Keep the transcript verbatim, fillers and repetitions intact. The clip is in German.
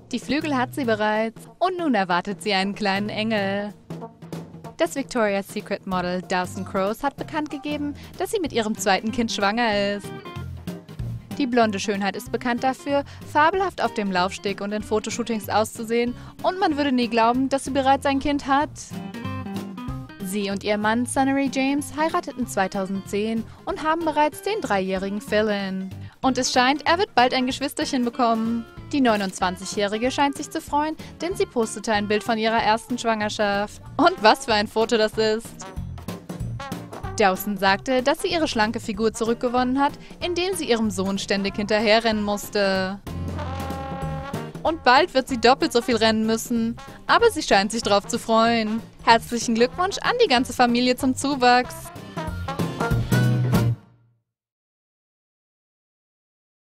Die Flügel hat sie bereits und nun erwartet sie einen kleinen Engel. Das Victoria's Secret Model Dawson Crose hat bekannt gegeben, dass sie mit ihrem zweiten Kind schwanger ist. Die blonde Schönheit ist bekannt dafür, fabelhaft auf dem Laufsteg und in Fotoshootings auszusehen, und man würde nie glauben, dass sie bereits ein Kind hat. Sie und ihr Mann Sunnery James heirateten zweitausendzehn und haben bereits den dreijährigen Fallon. Und es scheint, er wird bald ein Geschwisterchen bekommen. Die neunundzwanzigjährige scheint sich zu freuen, denn sie postete ein Bild von ihrer ersten Schwangerschaft. Und was für ein Foto das ist! Dawson sagte, dass sie ihre schlanke Figur zurückgewonnen hat, indem sie ihrem Sohn ständig hinterherrennen musste. Und bald wird sie doppelt so viel rennen müssen, aber sie scheint sich drauf zu freuen. Herzlichen Glückwunsch an die ganze Familie zum Zuwachs!